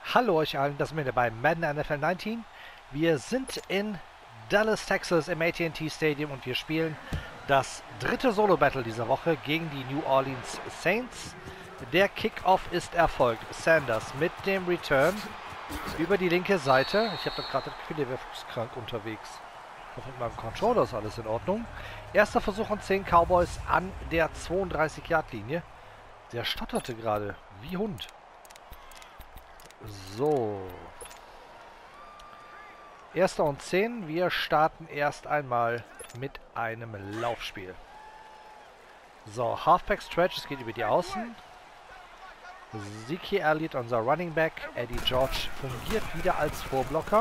Hallo euch allen, das sind wir bei Madden NFL 19. Wir sind in Dallas, Texas im AT&T Stadium und wir spielen das dritte Solo-Battle dieser Woche gegen die New Orleans Saints. Der Kickoff ist erfolgt. Sanders mit dem Return über die linke Seite. Ich habe da gerade das Gefühl, der wäre fußkrank unterwegs. Ich hoffe, mit meinem Controller ist alles in Ordnung. Erster Versuch und 10 Cowboys an der 32-Yard-Linie. Der stotterte gerade wie Hund. So. Erster und 10. Wir starten erst einmal mit einem Laufspiel. So, Halfback Stretch, es geht über die Außen. Zeke Elliott, unser Running Back. Eddie George fungiert wieder als Vorblocker.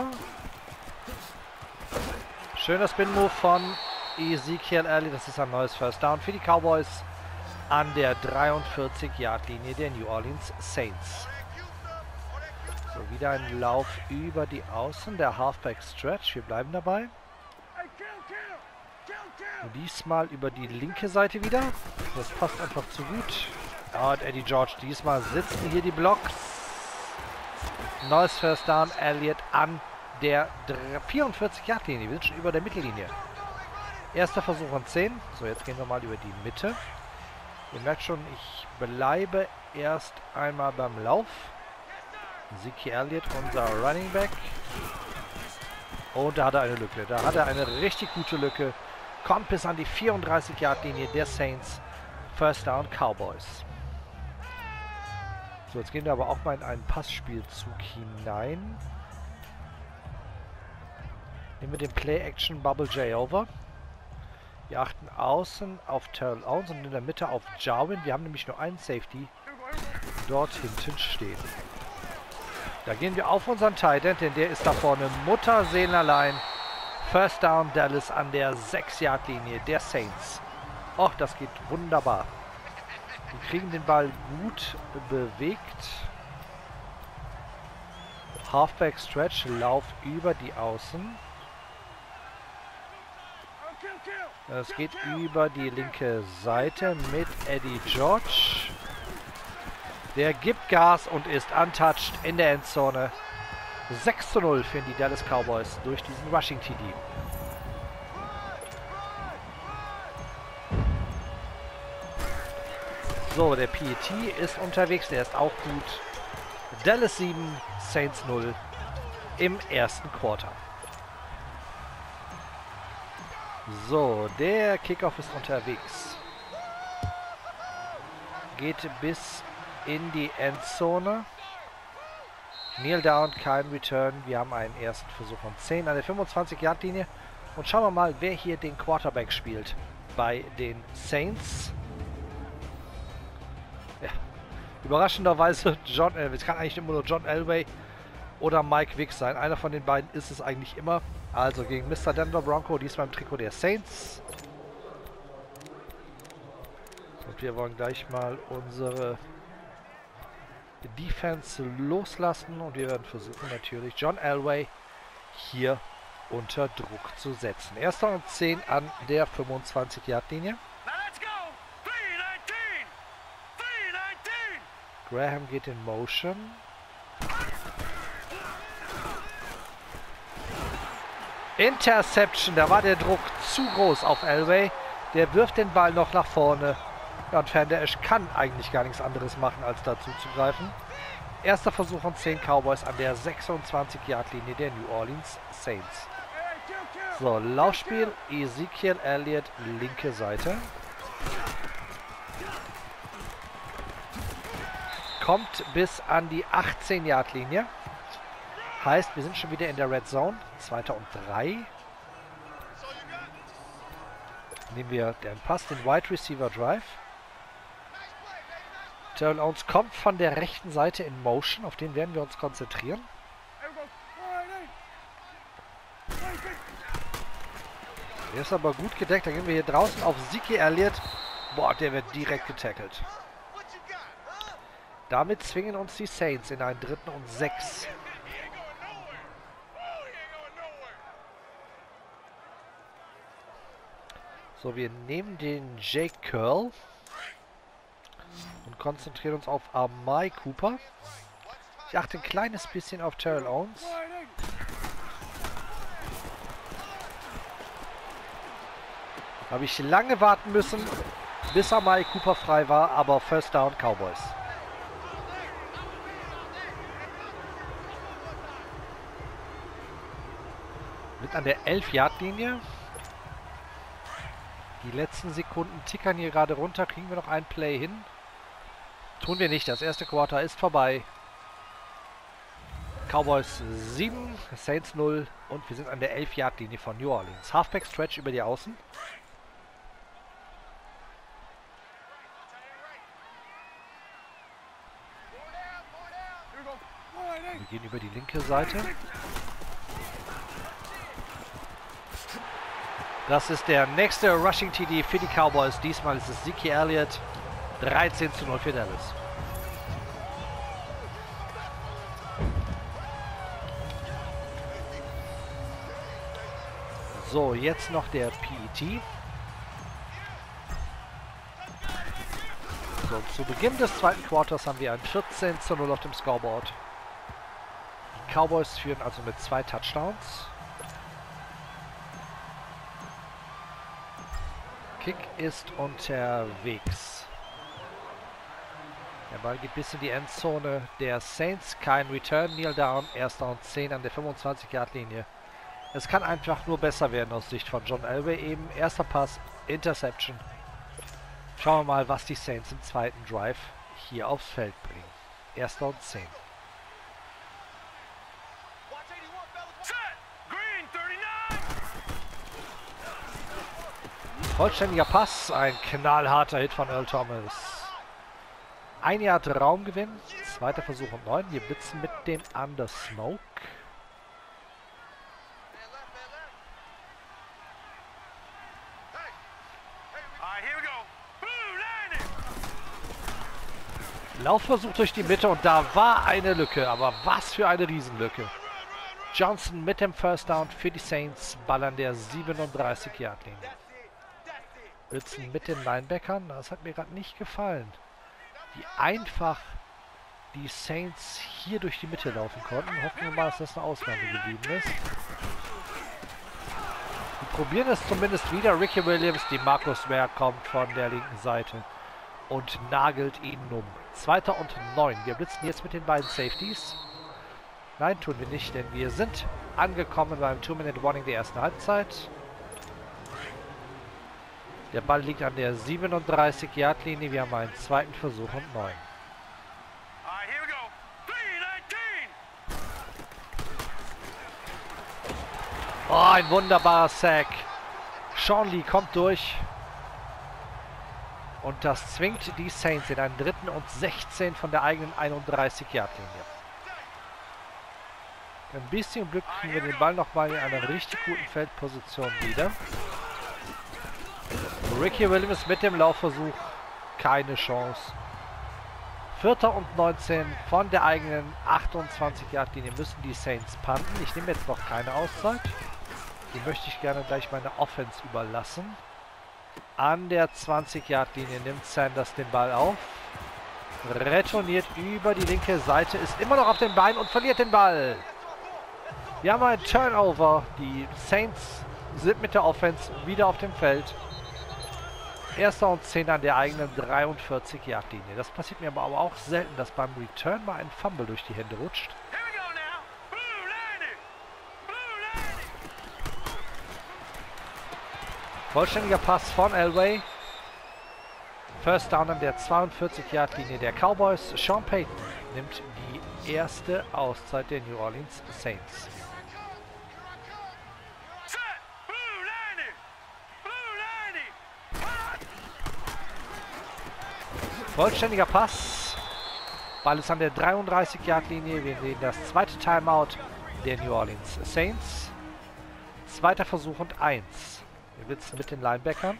Schöner Spin-Move von Ezekiel Elliott. Das ist ein neues First Down für die Cowboys an der 43-Yard-Linie der New Orleans Saints. So, wieder ein Lauf über die Außen, der Halfback Stretch. Wir bleiben dabei. Und diesmal über die linke Seite wieder. Das passt einfach zu gut. Ja, und Eddie George, diesmal sitzen hier die Blocks. Neues First Down, Elliott an der 44-Yard-Linie. Wir sind schon über der Mittellinie. Erster Versuch und 10. So, jetzt gehen wir mal über die Mitte. Ihr merkt schon, ich bleibe erst einmal beim Lauf. Zeke Elliott, unser Running Back. Und da hat er eine Lücke. Da hat er eine richtig gute Lücke. Kommt bis an die 34-Yard-Linie der Saints. First Down Cowboys. So, jetzt gehen wir aber auch mal in einen Passspielzug hinein. Nehmen wir den Play-Action Bubble J over. Wir achten außen auf Terrell Owens und in der Mitte auf Jarwin. Wir haben nämlich nur einen Safety dort hinten stehen. Da gehen wir auf unseren Tight End, denn der ist da vorne mutterseelenallein. First Down Dallas an der 6-Yard-Linie der Saints. Och, das geht wunderbar. Wir kriegen den Ball gut bewegt. Halfback Stretch, Lauf über die Außen. Es geht über die linke Seite mit Eddie George. Der gibt Gas und ist untouched in der Endzone. 6:0 für die Dallas Cowboys durch diesen Rushing TD. So, der PET ist unterwegs, der ist auch gut. Dallas 7, Saints 0 im ersten Quarter. So, der Kickoff ist unterwegs. Geht bis in die Endzone. Kneel down, kein Return. Wir haben einen ersten Versuch und 10 an der 25-Yard-Linie. Und schauen wir mal, wer hier den Quarterback spielt bei den Saints. Ja, überraschenderweise es kann eigentlich immer nur John Elway oder Mike Vick sein. Einer von den beiden ist es eigentlich immer. Also gegen Mr. Denver Bronco, diesmal im Trikot der Saints. Und wir wollen gleich mal unsere Defense loslassen und wir werden versuchen natürlich John Elway hier unter Druck zu setzen. Erster und 10 an der 25-Yard-Linie. Graham geht in Motion. Interception, da war der Druck zu groß auf Elway. Der wirft den Ball noch nach vorne. Ja, und Van Der Esch kann eigentlich gar nichts anderes machen, als dazu zu greifen. Erster Versuch und 10 Cowboys an der 26-Yard-Linie der New Orleans Saints. So, Laufspiel, Ezekiel Elliott, linke Seite. Kommt bis an die 18-Yard-Linie. Heißt, wir sind schon wieder in der Red Zone. 2. und 3. Nehmen wir den Pass, den Wide Receiver Drive. Terrell Owens kommt von der rechten Seite in Motion, auf den werden wir uns konzentrieren. Der ist aber gut gedeckt, dann gehen wir hier draußen auf Zeke Elliott. Boah, der wird direkt getackelt. Damit zwingen uns die Saints in einen 3. und 6. So, wir nehmen den Jake Curl und konzentrieren uns auf Amari Cooper. Ich achte ein kleines bisschen auf Terrell Owens. Habe ich lange warten müssen, bis Amari Cooper frei war, aber First Down Cowboys. Mit an der 11-Yard-Linie. Die letzten Sekunden tickern hier gerade runter. Kriegen wir noch ein Play hin? Tun wir nicht. Das erste Quarter ist vorbei. Cowboys 7, Saints 0 und wir sind an der 11-Yard-Linie von New Orleans. Halfback Stretch über die Außen. Wir gehen über die linke Seite. Das ist der nächste Rushing TD für die Cowboys. Diesmal ist es Zeke Elliott. 13:0 für Dallas. So, jetzt noch der PET. So, zu Beginn des zweiten Quarters haben wir ein 14:0 auf dem Scoreboard. Die Cowboys führen also mit 2 Touchdowns. Kick ist unterwegs. Der Ball geht bis in die Endzone der Saints. Kein Return, Kneel down. Erster und 10 an der 25-Yard-Linie. Es kann einfach nur besser werden aus Sicht von John Elway eben. Erster Pass, Interception. Schauen wir mal, was die Saints im zweiten Drive hier aufs Feld bringen. Erster und 10. Vollständiger Pass, ein knallharter Hit von Earl Thomas. 1 Yard Raumgewinn, zweiter Versuch und 9. Wir blitzen mit dem Under Smoke. Laufversuch durch die Mitte und da war eine Lücke, aber was für eine Riesenlücke. Johnson mit dem First Down für die Saints, Ball an der 37-Yard-Linie. Blitzen mit den Linebackern, das hat mir gerade nicht gefallen. Wie einfach die Saints hier durch die Mitte laufen konnten. Hoffen wir mal, dass das eine Ausnahme geblieben ist. Wir probieren es zumindest wieder. Ricky Williams, die Marcus Ware kommt von der linken Seite und nagelt ihn um. 2. und 9. Wir blitzen jetzt mit den beiden Safeties. Nein, tun wir nicht, denn wir sind angekommen beim 2-Minute-Warning der ersten Halbzeit. Der Ball liegt an der 37-Yard-Linie. Wir haben einen zweiten Versuch und 9. Oh, ein wunderbarer Sack. Sean Lee kommt durch. Und das zwingt die Saints in einen 3. und 16 von der eigenen 31-Yard-Linie. Ein bisschen Glück kriegen wir den Ball nochmal in einer richtig guten Feldposition wieder. Ricky Williams mit dem Laufversuch. Keine Chance. 4. und 19 von der eigenen 28-Yard-Linie müssen die Saints punten. Ich nehme jetzt noch keine Auszeit. Die möchte ich gerne gleich meiner Offense überlassen. An der 20-Yard-Linie nimmt Sanders den Ball auf. Retourniert über die linke Seite. Ist immer noch auf den Beinen und verliert den Ball. Wir haben ein Turnover. Die Saints sind mit der Offense wieder auf dem Feld. 1. und 10 an der eigenen 43-Yard-Linie. Das passiert mir aber auch selten, dass beim Return mal ein Fumble durch die Hände rutscht. Vollständiger Pass von Elway. First Down an der 42-Yard-Linie der Cowboys. Sean Payton nimmt die erste Auszeit der New Orleans Saints. Vollständiger Pass. Ball ist an der 33-Yard-Linie. Wir sehen das zweite Timeout der New Orleans Saints. Zweiter Versuch und 1. Wir blitzen mit den Linebackern.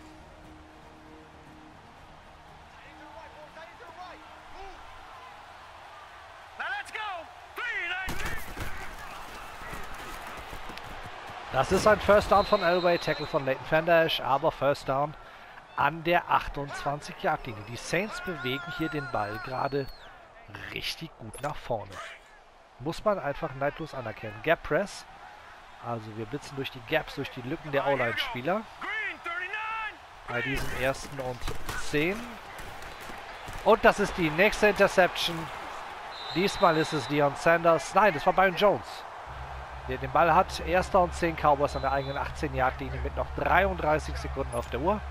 Das ist ein First Down von Elway, Tackle von Leighton Vander Esch, aber First Down an der 28-Yard-Linie. Die Saints bewegen hier den Ball gerade richtig gut nach vorne. Muss man einfach neidlos anerkennen. Gap Press. Also wir blitzen durch die Gaps, durch die Lücken der O-Line-Spieler. Bei diesem 1. und 10. Und das ist die nächste Interception. Diesmal ist es Deion Sanders. Nein, das war Byron Jones, der den Ball hat. 1. und 10 Cowboys an der eigenen 18-Yard-Linie mit noch 33 Sekunden auf der Uhr.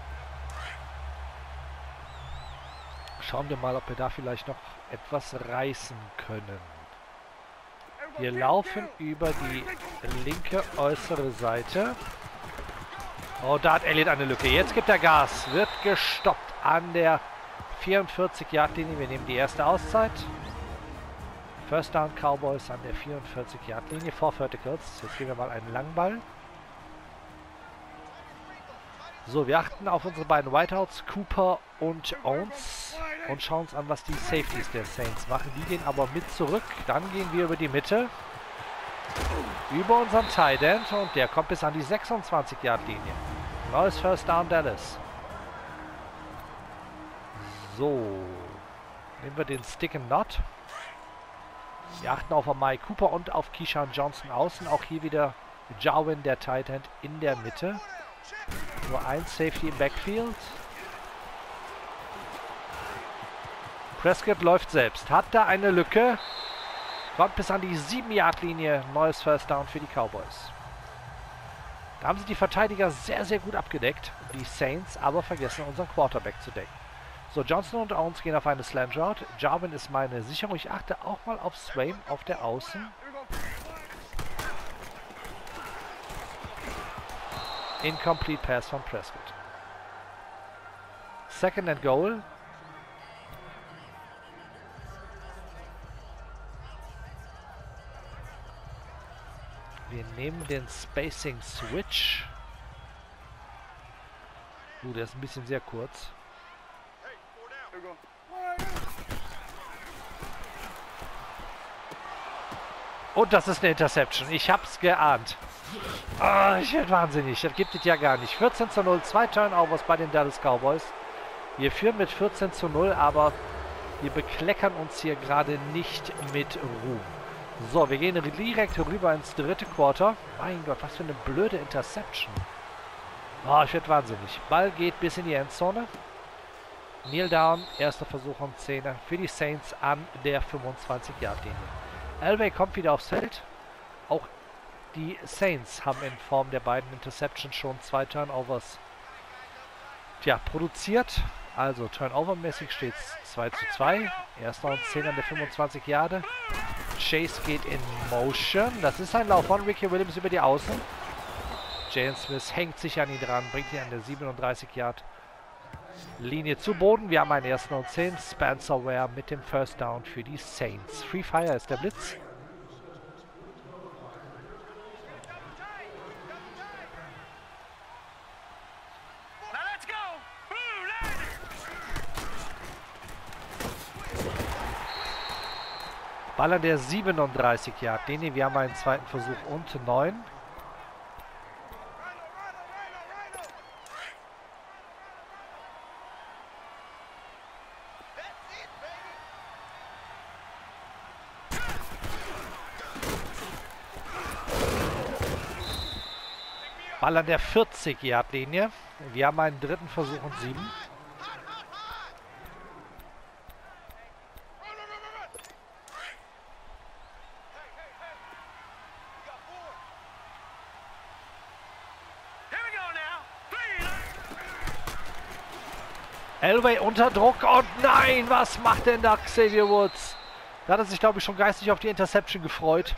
Schauen wir mal, ob wir da vielleicht noch etwas reißen können. Wir laufen über die linke äußere Seite. Oh, da hat Elliott eine Lücke. Jetzt gibt er Gas. Wird gestoppt an der 44-Yard-Linie. Wir nehmen die erste Auszeit. First Down Cowboys an der 44-Yard-Linie. 4 Verticals. Jetzt gehen wir mal einen Langball. So, wir achten auf unsere beiden Whiteouts, Cooper und Owens. Und schauen uns an, was die Safeties der Saints machen. Die gehen aber mit zurück. Dann gehen wir über die Mitte. Über unseren Tight End. Und der kommt bis an die 26-Yard-Linie. Neues First Down Dallas. So. Nehmen wir den Stick and Knot. Wir achten auf Amari Cooper und auf Keyshawn Johnson außen. Auch hier wieder Jarwin, der Tight End, in der Mitte. Nur ein Safety im Backfield. Prescott läuft selbst. Hat da eine Lücke. Kommt bis an die 7-Yard-Linie. Neues First Down für die Cowboys. Da haben sie die Verteidiger sehr, sehr gut abgedeckt. Die Saints aber vergessen, unseren Quarterback zu decken. So, Johnson und Owens gehen auf eine Slant Route. Jarwin ist meine Sicherung. Ich achte auch mal auf Swain auf der Außen. Incomplete Pass von Prescott. Second and Goal. Wir nehmen den Spacing Switch. Der ist ein bisschen sehr kurz. Und das ist eine Interception. Ich hab's geahnt. Oh, ich werde wahnsinnig. Das gibt es ja gar nicht. 14:0, 2 Turnovers bei den Dallas Cowboys. Wir führen mit 14:0, aber wir bekleckern uns hier gerade nicht mit Ruhm. So, wir gehen direkt rüber ins dritte Quarter. Mein Gott, was für eine blöde Interception. Oh, ich werde wahnsinnig. Ball geht bis in die Endzone. Kneel down, erster Versuch um 10 für die Saints an der 25-Yard-Linie. Elway kommt wieder aufs Feld. Auch die Saints haben in Form der beiden Interceptions schon 2 Turnovers produziert. Also Turnover-mäßig steht es 2:2. Erster und 10 an der 25 Yard. Chase geht in Motion. Das ist ein Lauf von Ricky Williams über die Außen. Jalen Smith hängt sich an ihn dran, bringt ihn an der 37 Yard Linie zu Boden. Wir haben einen ersten und 10. Spencer Ware mit dem First Down für die Saints. Free Fire ist der Blitz. Ball an der 37 Yard Linie. Wir haben einen zweiten Versuch und 9. Ball an der 40 Yard Linie. Wir haben einen dritten Versuch und 7. Elway unter Druck und nein, was macht denn da Xavier Woods? Da hat er sich, glaube ich, schon geistig auf die Interception gefreut.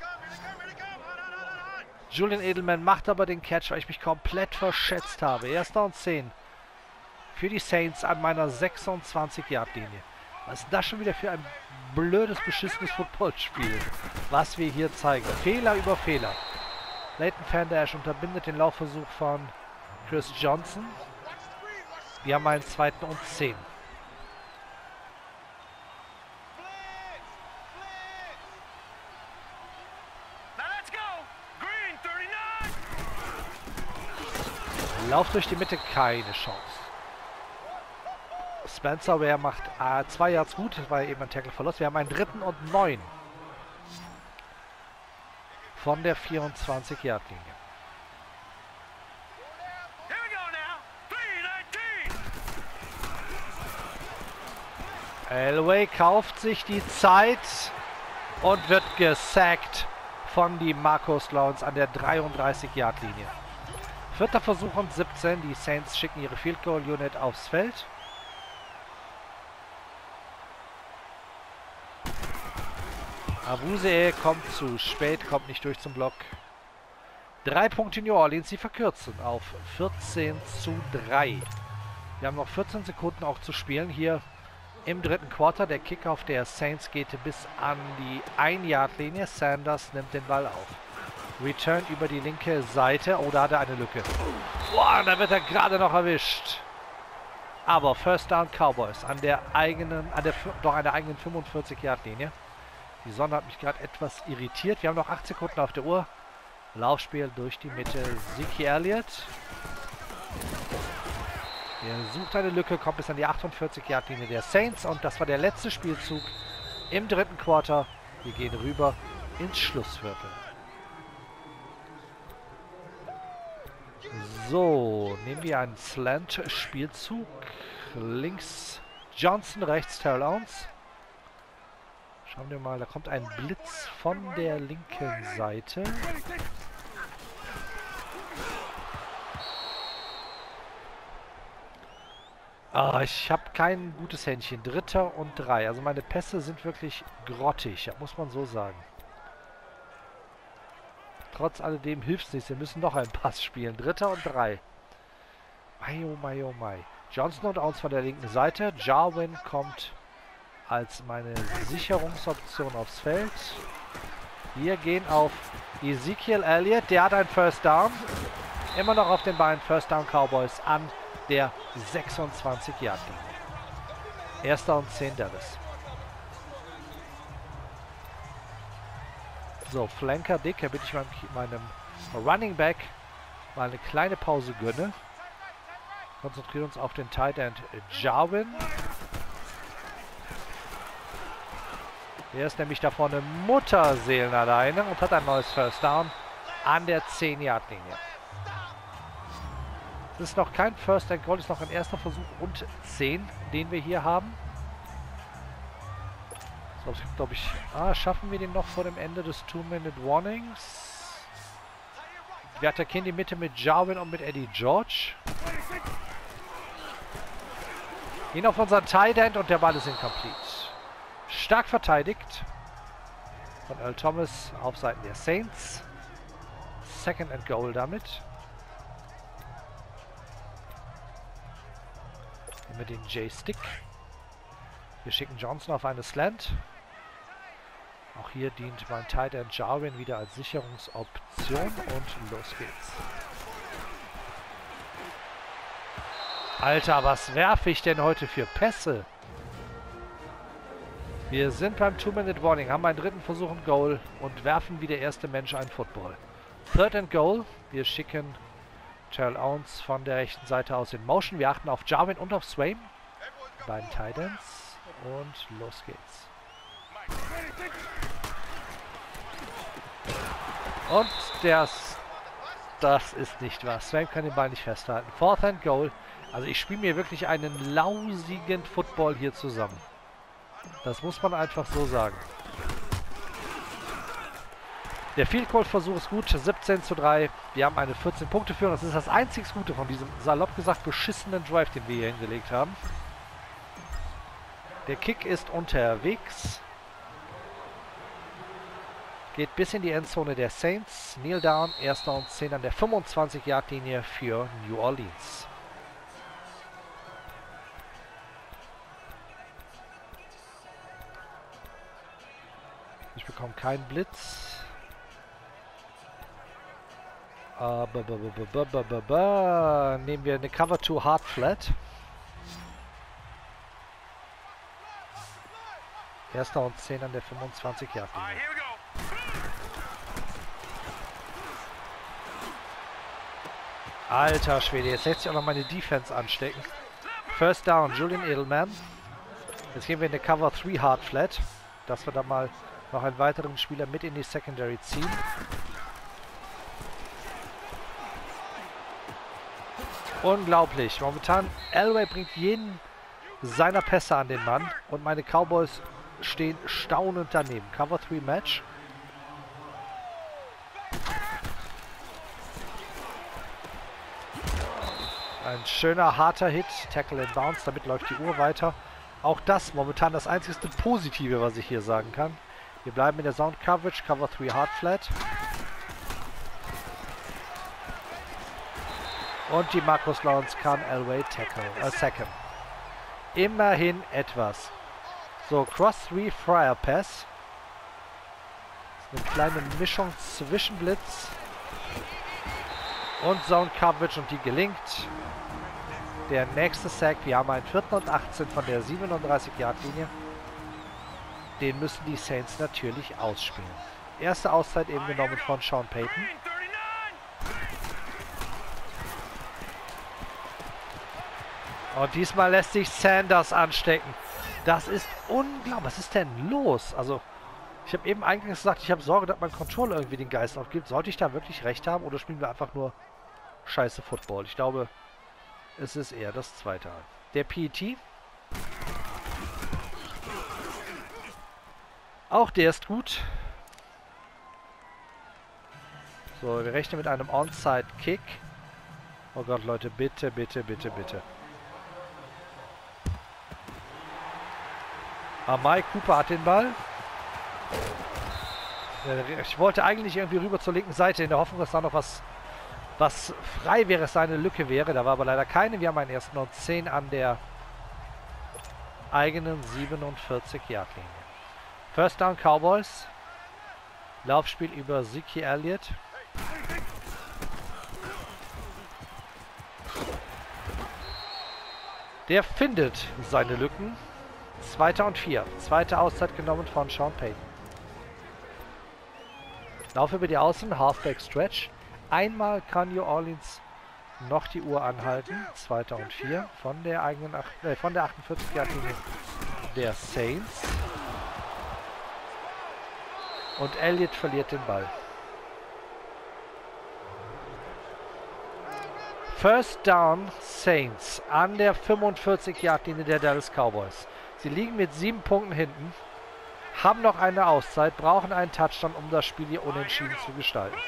Julian Edelman macht aber den Catch, weil ich mich komplett verschätzt habe. Erster und 10 für die Saints an meiner 26-Yard-Linie. Was ist das schon wieder für ein blödes, beschissenes Footballspiel, was wir hier zeigen? Fehler über Fehler. Leighton Van Der Esch unterbindet den Laufversuch von Chris Johnson. Wir haben einen zweiten und 10. Lauf durch die Mitte, keine Chance. Spencer Ware macht 2 Yards gut, das war eben ein Tackle-Verlust. Wir haben einen dritten und 9. von der 24-Yard-Linie. Elway kauft sich die Zeit und wird gesackt von die Marcus Lawrence an der 33-Yard-Linie. Vierter Versuch und 17. Die Saints schicken ihre Field Goal Unit aufs Feld. Awuzie kommt zu spät, kommt nicht durch zum Block. 3 Punkte New Orleans, sie verkürzen auf 14:3. Wir haben noch 14 Sekunden auch zu spielen hier im dritten Quarter. Der Kickoff der Saints geht bis an die 1-Yard-Linie. Sanders nimmt den Ball auf. Return über die linke Seite. Oh, da hat er eine Lücke. Boah, da wird er gerade noch erwischt. Aber First Down Cowboys an der eigenen 45-Yard-Linie. Die Sonne hat mich gerade etwas irritiert. Wir haben noch 8 Sekunden auf der Uhr. Laufspiel durch die Mitte. Zeke Elliott. Er sucht eine Lücke, kommt bis an die 48-Yard-Linie der Saints. Und das war der letzte Spielzug im dritten Quarter. Wir gehen rüber ins Schlussviertel. So, nehmen wir einen Slant-Spielzug. Links Johnson, rechts Terrell Owens. Schauen wir mal, da kommt ein Blitz von der linken Seite. Ah, ich habe kein gutes Händchen. 3. und 3. Also meine Pässe sind wirklich grottig, muss man so sagen. Trotz alledem hilft es nichts. Wir müssen noch einen Pass spielen. 3. und 3. Mai, oh mai, oh mai. Johnson und Owens von der linken Seite. Jarwin kommt als meine Sicherungsoption aufs Feld. Wir gehen auf Ezekiel Elliott. Der hat einen First Down. Immer noch auf den Beinen. First Down Cowboys an der 26-Yard-Linie. 1. und 10 Dallas. So, Flanker Dick, damit ich meinem Running Back mal eine kleine Pause gönne. Konzentrieren uns auf den Tight End Jarwin. Der ist nämlich da vorne Mutterseelen alleine und hat ein neues First Down an der 10-Yard-Linie. Es ist noch kein First and Goal, ist noch ein erster Versuch und 10, den wir hier haben. So, glaube ich, schaffen wir den noch vor dem Ende des 2-Minute-Warnings. Wir attackieren die Mitte mit Jarwin und mit Eddie George. Gehen auf unseren Tight End und der Ball ist incomplete. Stark verteidigt von Earl Thomas auf Seiten der Saints. 2. and Goal damit. Mit den J-Stick. Wir schicken Johnson auf eine Slant. Auch hier dient mein Tight End Jarwin wieder als Sicherungsoption und los geht's. Alter, was werfe ich denn heute für Pässe? Wir sind beim 2-Minute-Warning, haben einen dritten Versuch und Goal und werfen wie der erste Mensch einen Football. 3. and Goal. Wir schicken Terrell Owens von der rechten Seite aus in Motion. Wir achten auf Jarwin und auf Swain. Die beiden Tight Ends. Und los geht's. Und das ist nicht wahr. Swain kann den Ball nicht festhalten. 4. and Goal. Also ich spiele mir wirklich einen lausigen Football hier zusammen. Das muss man einfach so sagen. Der Field Goal Versuch ist gut, 17:3. Wir haben eine 14-Punkte-Führung. Das ist das einzig Gute von diesem, salopp gesagt, beschissenen Drive, den wir hier hingelegt haben. Der Kick ist unterwegs. Geht bis in die Endzone der Saints. Kneel down, 1. und 10 an der 25-Yard-Linie für New Orleans. Ich bekomme keinen Blitz. Nehmen wir eine Cover 2 Hard Flat. 1. und 10 an der 25-Yard-Linie. Alter Schwede, jetzt lässt sich auch noch meine Defense anstecken. First Down, Julian Edelman. Jetzt gehen wir in eine Cover 3 Hard Flat, dass wir da mal noch einen weiteren Spieler mit in die Secondary ziehen. Unglaublich. Momentan, Elway bringt jeden seiner Pässe an den Mann und meine Cowboys stehen staunend daneben. Cover 3 Match. Ein schöner, harter Hit. Tackle and Bounce. Damit läuft die Uhr weiter. Auch das momentan das einzigste Positive, was ich hier sagen kann. Wir bleiben in der Sound Coverage. Cover 3 Hard Flat. Und die Marcus Lawrence kann Elway sacken. Immerhin etwas. So, Cross 3 Fryer Pass. Eine kleine Mischung zwischen Blitz und Zone Coverage und die gelingt. Der nächste Sack. Wir haben einen 4. und 18 von der 37-Yard-Linie. Den müssen die Saints natürlich ausspielen. Erste Auszeit eben genommen von Sean Payton. Und diesmal lässt sich Sanders anstecken. Das ist unglaublich. Was ist denn los? Also, ich habe eben eigentlich gesagt, ich habe Sorge, dass mein Controller irgendwie den Geist aufgibt. Sollte ich da wirklich recht haben oder spielen wir einfach nur scheiße Football? Ich glaube, es ist eher das Zweite. Der PET. Auch der ist gut. So, wir rechnen mit einem Onside-Kick. Oh Gott, Leute, bitte, bitte, bitte, bitte. Amari Cooper hat den Ball. Ich wollte eigentlich irgendwie rüber zur linken Seite in der Hoffnung, dass da noch was frei wäre, es eine Lücke wäre. Da war aber leider keine. Wir haben einen 1. und 10 an der eigenen 47-Yard-Linie. First Down Cowboys. Laufspiel über Zeke Elliott. Der findet seine Lücken. 2. und 4. Zweite Auszeit genommen von Sean Payton. Lauf über die Außen, Halfback Stretch. Einmal kann New Orleans noch die Uhr anhalten. 2. und 4 von der eigenen von der 48-Yard-Linie der Saints. Und Elliott verliert den Ball. First Down Saints an der 45-Yard-Linie der Dallas Cowboys. Sie liegen mit 7 Punkten hinten, haben noch eine Auszeit, brauchen einen Touchdown, um das Spiel hier unentschieden zu gestalten.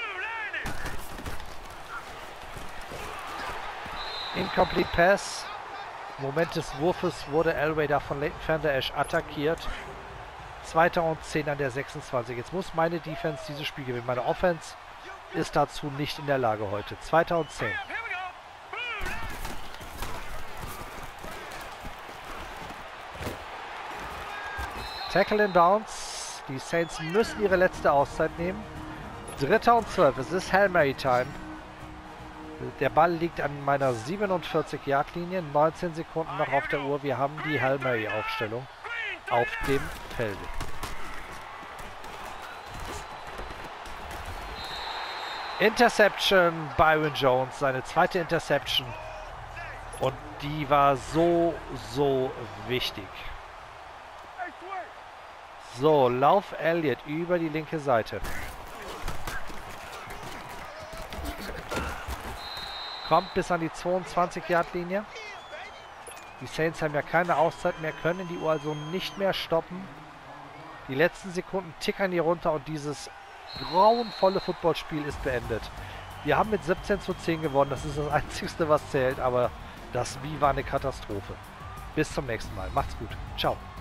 Incomplete Pass. Im Moment des Wurfes wurde Elway da von Leighton Vander Esch attackiert. 2. und 10 an der 26. Jetzt muss meine Defense dieses Spiel gewinnen. Meine Offense ist dazu nicht in der Lage heute. 2. und 10. Tackle and Bounce. Die Saints müssen ihre letzte Auszeit nehmen. 3. und 12. Es ist Hail Mary Time. Der Ball liegt an meiner 47-Yard-Linie. 19 Sekunden noch auf der Uhr. Wir haben die Hail Mary-Aufstellung auf dem Felde. Interception, Byron Jones. Seine zweite Interception. Und die war so wichtig. So, Lauf Elliott über die linke Seite. Kommt bis an die 22-Yard-Linie. Die Saints haben ja keine Auszeit mehr, können die Uhr also nicht mehr stoppen. Die letzten Sekunden tickern hier runter und dieses grauenvolle Footballspiel ist beendet. Wir haben mit 17:10 gewonnen, das ist das Einzige, was zählt, aber das Wie war eine Katastrophe. Bis zum nächsten Mal. Macht's gut. Ciao.